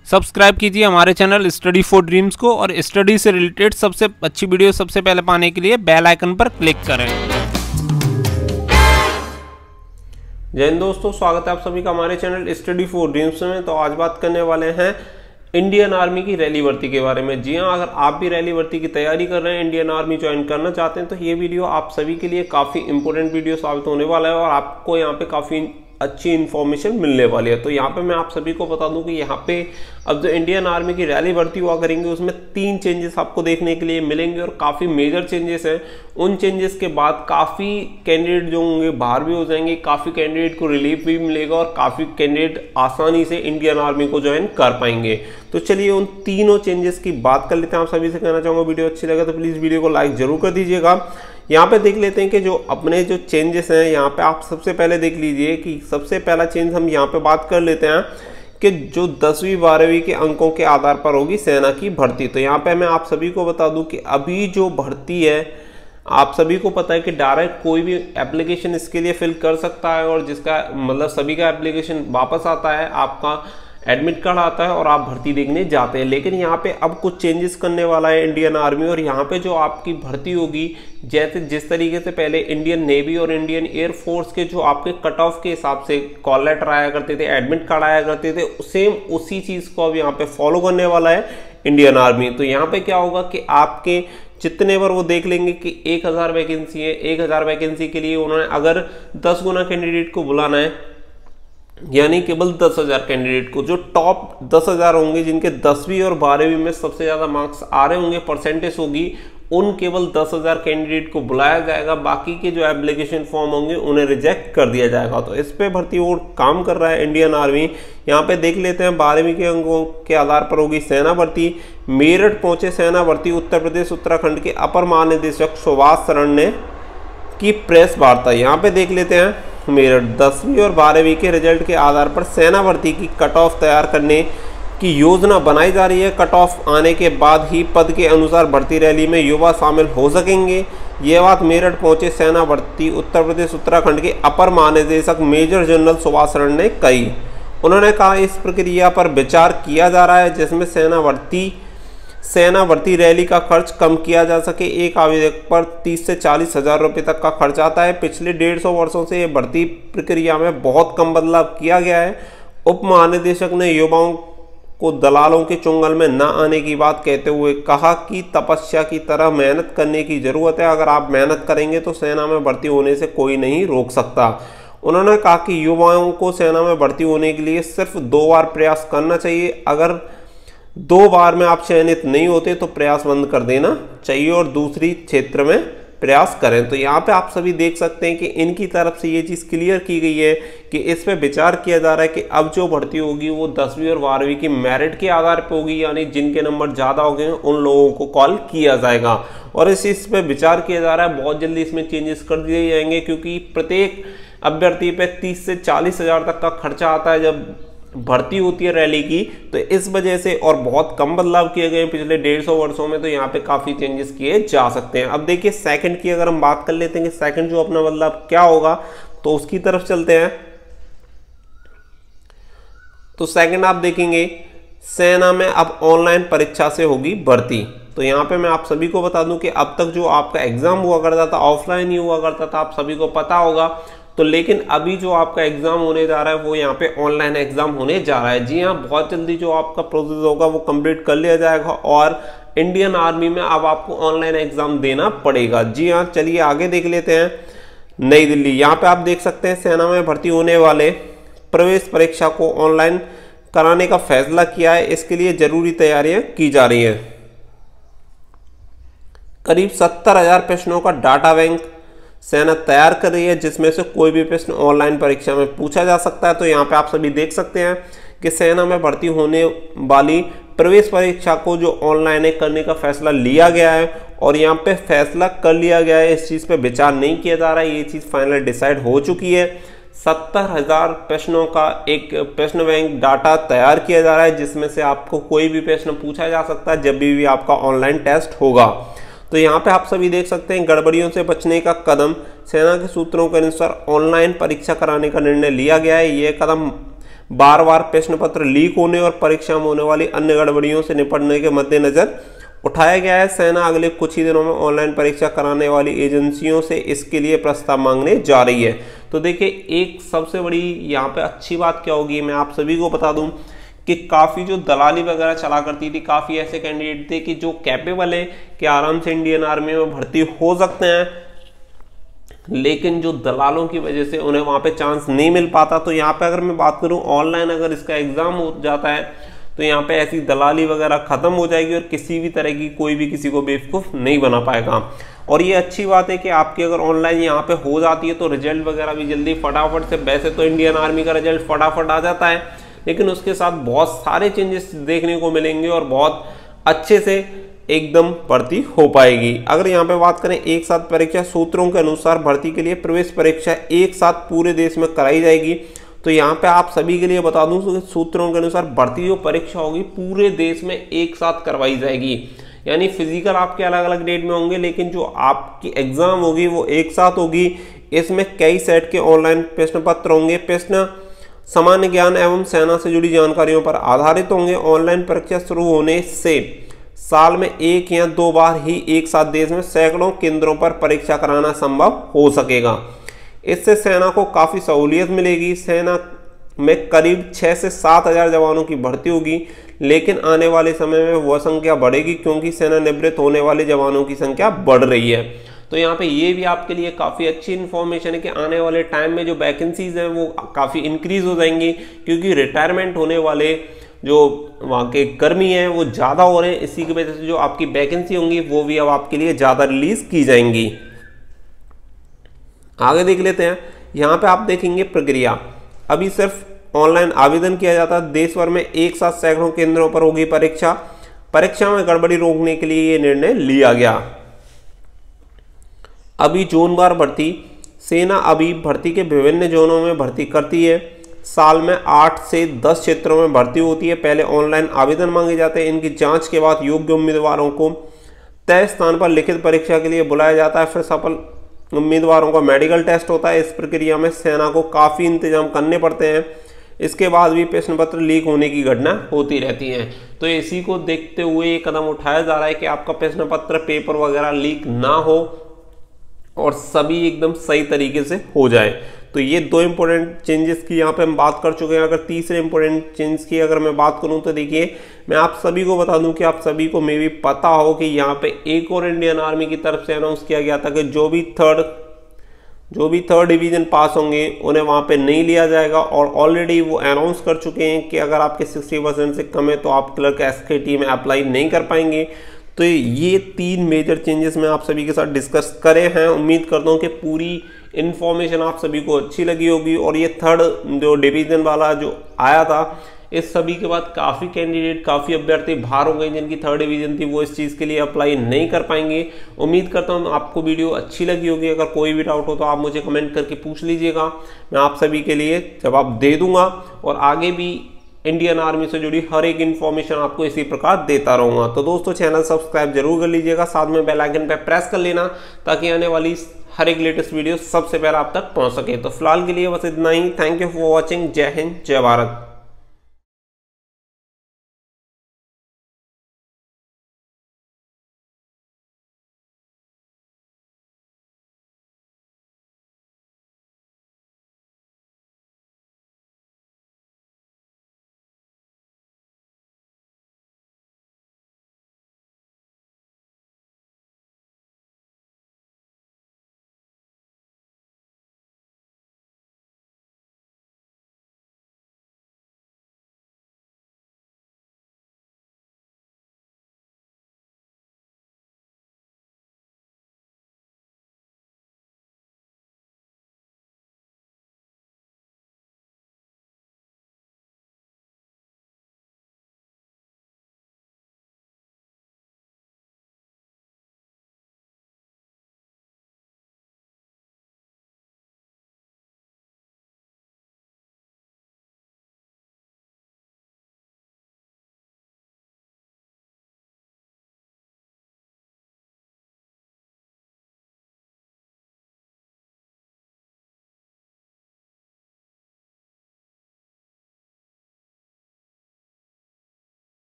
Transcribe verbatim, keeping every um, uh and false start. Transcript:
Subscribe कीजिए हमारे channel study for dreams को और स्टडी से रिलेटेड सबसे अच्छी वीडियो सबसे पहले पाने के लिए बेल आइकन पर क्लिक करें। जय हिंद दोस्तों, स्वागत है आप सभी का हमारे चैनल स्टडी फॉर ड्रीम्स में। तो आज बात करने वाले हैं इंडियन आर्मी की रैली भर्ती के बारे में। जी हाँ, अगर आप भी रैली भर्ती की तैयारी कर रहे हैं, इंडियन आर्मी ज्वाइन करना चाहते हैं, तो ये वीडियो आप सभी के लिए काफ़ी इंपॉर्टेंट वीडियो साबित होने वाला है और आपको यहाँ पे काफ़ी अच्छी इन्फॉर्मेशन मिलने वाली है। तो यहाँ पे मैं आप सभी को बता दूं कि यहाँ पे अब जो इंडियन आर्मी की रैली भर्ती हुआ करेंगे उसमें तीन चेंजेस आपको देखने के लिए मिलेंगे और काफ़ी मेजर चेंजेस हैं। उन चेंजेस के बाद काफ़ी कैंडिडेट जो होंगे बाहर भी हो जाएंगे, काफ़ी कैंडिडेट को रिलीफ भी मिलेगा और काफ़ी कैंडिडेट आसानी से इंडियन आर्मी को ज्वाइन कर पाएंगे। तो चलिए उन तीनों चेंजेस की बात कर लेते हैं। आप सभी से कहना चाहूँगा वीडियो अच्छी लगे तो प्लीज़ वीडियो को लाइक जरूर कर दीजिएगा। यहाँ पे देख लेते हैं कि जो अपने जो चेंजेस हैं यहाँ पे आप सबसे पहले देख लीजिए कि सबसे पहला चेंज हम यहाँ पे बात कर लेते हैं कि जो दसवीं बारहवीं के अंकों के आधार पर होगी सेना की भर्ती। तो यहाँ पे मैं आप सभी को बता दूं कि अभी जो भर्ती है आप सभी को पता है कि डायरेक्ट कोई भी एप्लीकेशन इसके लिए फिल कर सकता है और जिसका मतलब सभी का एप्लीकेशन वापस आता है, आपका एडमिट कार्ड आता है और आप भर्ती देखने जाते हैं। लेकिन यहाँ पे अब कुछ चेंजेस करने वाला है इंडियन आर्मी और यहाँ पे जो आपकी भर्ती होगी, जैसे जिस तरीके से पहले इंडियन नेवी और इंडियन एयर फोर्स के जो आपके कट ऑफ के हिसाब से कॉल लेटर आया करते थे, एडमिट कार्ड आया करते थे, सेम उसी चीज को अब यहाँ पे फॉलो करने वाला है इंडियन आर्मी। तो यहाँ पे क्या होगा कि आपके जितने बार वो देख लेंगे कि एक हजार वैकेंसी है, एक हजार वैकेंसी के लिए उन्होंने अगर दस गुना कैंडिडेट को बुलाना है, यानी केवल दस हजार कैंडिडेट को, जो टॉप दस हजार होंगे जिनके दसवीं और बारहवीं में सबसे ज्यादा मार्क्स आ रहे होंगे, परसेंटेज होगी, उन केवल दस हजार कैंडिडेट को बुलाया जाएगा। बाकी के जो एप्लीकेशन फॉर्म होंगे उन्हें रिजेक्ट कर दिया जाएगा। तो इस पे भर्ती बोर्ड काम कर रहा है इंडियन आर्मी। यहाँ पे देख लेते हैं बारहवीं के अंकों के आधार पर होगी सेना भर्ती। मेरठ पहुंचे सेना भर्ती उत्तर प्रदेश उत्तराखंड के अपर महानिदेशक सुभाष शरण ने की प्रेस वार्ता। यहाँ पे देख लेते हैं मेरठ दसवीं और बारहवीं के रिजल्ट के आधार पर सेना भर्ती की कट ऑफ तैयार करने की योजना बनाई जा रही है। कट ऑफ आने के बाद ही पद के अनुसार भर्ती रैली में युवा शामिल हो सकेंगे। ये बात मेरठ पहुंचे सेना भर्ती उत्तर प्रदेश उत्तराखंड के अपर महानिदेशक मेजर जनरल सुभाष शरण ने कही। उन्होंने कहा इस प्रक्रिया पर विचार किया जा रहा है जिसमें सेना भर्ती सेना भर्ती रैली का खर्च कम किया जा सके। एक आवेदक पर तीस से चालीस हजार रुपये तक का खर्च आता है। पिछले डेढ़ सौ वर्षों से ये भर्ती प्रक्रिया में बहुत कम बदलाव किया गया है। उप महानिदेशक ने युवाओं को दलालों के चुंगल में न आने की बात कहते हुए कहा कि तपस्या की तरह मेहनत करने की जरूरत है। अगर आप मेहनत करेंगे तो सेना में भर्ती होने से कोई नहीं रोक सकता। उन्होंने कहा कि युवाओं को सेना में भर्ती होने के लिए सिर्फ दो बार प्रयास करना चाहिए। अगर दो बार में आप चयनित नहीं होते तो प्रयास बंद कर देना चाहिए और दूसरी क्षेत्र में प्रयास करें। तो यहाँ पे आप सभी देख सकते हैं कि इनकी तरफ से ये चीज़ क्लियर की गई है कि इस पे विचार किया जा रहा है कि अब जो भर्ती होगी वो दसवीं और बारहवीं की मेरिट के आधार पर होगी, यानी जिनके नंबर ज़्यादा हो गए उन लोगों को कॉल किया जाएगा और इस इस पे विचार किया जा रहा है। बहुत जल्दी इसमें चेंजेस कर दिए जाएंगे क्योंकि प्रत्येक अभ्यर्थी पे तीस से चालीस हजार तक का खर्चा आता है जब भर्ती होती है रैली की। तो इस वजह से और बहुत कम बदलाव किए गए पिछले डेढ़ सौ वर्षों में, तो यहाँ पे काफी चेंजेस किए जा सकते हैं। अब देखिए सेकंड की अगर हम बात कर लेते हैं कि सेकंड जो अपना बदलाव क्या होगा, तो उसकी तरफ चलते हैं। तो सेकंड आप देखेंगे सेना में अब ऑनलाइन परीक्षा से होगी भर्ती। तो यहाँ पे मैं आप सभी को बता दूं कि अब तक जो आपका एग्जाम हुआ करता था ऑफलाइन ही हुआ करता था, आप सभी को पता होगा। तो लेकिन अभी जो आपका एग्जाम होने जा रहा है वो यहाँ पे ऑनलाइन एग्जाम होने जा रहा है। जी हाँ, बहुत जल्दी जो आपका प्रोसेस होगा वो कंप्लीट कर लिया जाएगा और इंडियन आर्मी में अब आपको ऑनलाइन एग्जाम देना पड़ेगा। जी हाँ, चलिए आगे देख लेते हैं। नई दिल्ली, यहाँ पे आप देख सकते हैं सेना में भर्ती होने वाले प्रवेश परीक्षा को ऑनलाइन कराने का फैसला किया है। इसके लिए जरूरी तैयारियां की जा रही हैं। करीब सत्तर हजार प्रश्नों का डाटा बैंक सेना तैयार कर रही है जिसमें से कोई भी प्रश्न ऑनलाइन परीक्षा में पूछा जा सकता है। तो यहाँ पे आप सभी देख सकते हैं कि सेना में भर्ती होने वाली प्रवेश परीक्षा को जो ऑनलाइन करने का फैसला लिया गया है और यहाँ पे फैसला कर लिया गया है, इस चीज़ पे विचार नहीं किया जा रहा है, ये चीज़ फाइनल डिसाइड हो चुकी है। सत्तर हजार प्रश्नों का एक प्रश्न बैंक डाटा तैयार किया जा रहा है जिसमें से आपको कोई भी प्रश्न पूछा जा सकता है जब भी, भी आपका ऑनलाइन टेस्ट होगा। तो यहाँ पे आप सभी देख सकते हैं गड़बड़ियों से बचने का कदम सेना के सूत्रों के अनुसार ऑनलाइन परीक्षा कराने का निर्णय लिया गया है। यह कदम बार बार प्रश्न पत्र लीक होने और परीक्षा में होने वाली अन्य गड़बड़ियों से निपटने के मद्देनजर उठाया गया है। सेना अगले कुछ ही दिनों में ऑनलाइन परीक्षा कराने वाली एजेंसियों से इसके लिए प्रस्ताव मांगने जा रही है। तो देखिए, एक सबसे बड़ी यहाँ पे अच्छी बात क्या होगी, मैं आप सभी को बता दूं कि काफ़ी जो दलाली वगैरह चला करती थी, काफ़ी ऐसे कैंडिडेट थे कि जो कैपेबल है कि आराम से इंडियन आर्मी में भर्ती हो सकते हैं, लेकिन जो दलालों की वजह से उन्हें वहाँ पे चांस नहीं मिल पाता। तो यहाँ पे अगर मैं बात करूँ, ऑनलाइन अगर इसका एग्ज़ाम हो जाता है तो यहाँ पे ऐसी दलाली वगैरह खत्म हो जाएगी और किसी भी तरह की कोई भी किसी को बेवकूफ़ नहीं बना पाएगा। और ये अच्छी बात है कि आपकी अगर ऑनलाइन यहाँ पे हो जाती है तो रिजल्ट वगैरह भी जल्दी फटाफट से, वैसे तो इंडियन आर्मी का रिजल्ट फटाफट आ जाता है, लेकिन उसके साथ बहुत सारे चेंजेस देखने को मिलेंगे और बहुत अच्छे से एकदम भर्ती हो पाएगी। अगर यहाँ पे बात करें एक साथ परीक्षा, सूत्रों के अनुसार भर्ती के लिए प्रवेश परीक्षा एक साथ पूरे देश में कराई जाएगी। तो यहाँ पे आप सभी के लिए बता दूं, सूत्रों के अनुसार भर्ती जो परीक्षा होगी पूरे देश में एक साथ करवाई जाएगी। यानी फिजिकल आपके अलग अलग डेट में होंगे, लेकिन जो आपकी एग्जाम होगी वो एक साथ होगी। इसमें कई सेट के ऑनलाइन प्रश्न पत्र होंगे। प्रश्न सामान्य ज्ञान एवं सेना से जुड़ी जानकारियों पर आधारित होंगे। ऑनलाइन परीक्षा शुरू होने से साल में एक या दो बार ही एक साथ देश में सैकड़ों केंद्रों पर परीक्षा कराना संभव हो सकेगा। इससे सेना को काफ़ी सहूलियत मिलेगी। सेना में करीब छः से सात हज़ार जवानों की भर्ती होगी, लेकिन आने वाले समय में वह संख्या बढ़ेगी क्योंकि सेवानिवृत्त होने वाले जवानों की संख्या बढ़ रही है। तो यहाँ पे ये भी आपके लिए काफ़ी अच्छी इन्फॉर्मेशन है कि आने वाले टाइम में जो वैकेंसीज हैं वो काफ़ी इंक्रीज हो जाएंगी, क्योंकि रिटायरमेंट होने वाले जो वहाँ के कर्मी हैं वो ज़्यादा हो रहे हैं। इसी की वजह से जो आपकी वैकेंसी होंगी वो भी अब आपके लिए ज़्यादा रिलीज की जाएंगी। आगे देख लेते हैं। यहाँ पे आप देखेंगे प्रक्रिया, अभी सिर्फ ऑनलाइन आवेदन किया जाता है। देश भर में एक साथ सैकड़ों केंद्रों पर होगी परीक्षा। परीक्षा में गड़बड़ी रोकने के लिए ये निर्णय लिया गया। अभी जोनवार भर्ती, सेना अभी भर्ती के विभिन्न जोनों में भर्ती करती है। साल में आठ से दस क्षेत्रों में भर्ती होती है। पहले ऑनलाइन आवेदन मांगे जाते हैं। इनकी जांच के बाद योग्य उम्मीदवारों को तय स्थान पर लिखित परीक्षा के लिए बुलाया जाता है। फिर सफल उम्मीदवारों का मेडिकल टेस्ट होता है। इस प्रक्रिया में सेना को काफ़ी इंतजाम करने पड़ते हैं। इसके बाद भी प्रश्न पत्र लीक होने की घटना होती रहती है। तो इसी को देखते हुए ये कदम उठाया जा रहा है कि आपका प्रश्न पत्र, पेपर वगैरह लीक ना हो और सभी एकदम सही तरीके से हो जाए। तो ये दो इंपॉर्टेंट चेंजेस की यहाँ पे हम बात कर चुके हैं। अगर तीसरे इंपॉर्टेंट चेंज की अगर मैं बात करूँ तो देखिए, मैं आप सभी को बता दूं कि आप सभी को मे भी पता हो कि यहाँ पे एक और इंडियन आर्मी की तरफ से अनाउंस किया गया था कि जो भी थर्ड जो भी थर्ड डिवीजन पास होंगे उन्हें वहाँ पे नहीं लिया जाएगा। और ऑलरेडी वो अनाउंस कर चुके हैं कि अगर आपके सिक्सटी परसेंट से कम है तो आप क्लर्क एस के टी में अप्लाई नहीं कर पाएंगे। तो ये तीन मेजर चेंजेस मैं आप सभी के साथ डिस्कस करे हैं। उम्मीद करता हूँ कि पूरी इन्फॉर्मेशन आप सभी को अच्छी लगी होगी। और ये थर्ड जो डिवीजन वाला जो आया था, इस सभी के बाद काफ़ी कैंडिडेट, काफ़ी अभ्यर्थी बाहर हो गए जिनकी थर्ड डिवीजन थी, वो इस चीज़ के लिए अप्लाई नहीं कर पाएंगे। उम्मीद करता हूँ आपको वीडियो अच्छी लगी होगी। अगर कोई भी डाउट हो तो आप मुझे कमेंट करके पूछ लीजिएगा, मैं आप सभी के लिए जवाब दे दूंगा। और आगे भी इंडियन आर्मी से जुड़ी हर एक इन्फॉर्मेशन आपको इसी प्रकार देता रहूंगा। तो दोस्तों, चैनल सब्सक्राइब जरूर कर लीजिएगा, साथ में बेल आइकन पर प्रेस कर लेना ताकि आने वाली हर एक लेटेस्ट वीडियो सबसे पहले आप तक पहुंच सके। तो फिलहाल के लिए बस इतना ही। Thank you for watching. जय हिंद, जय भारत।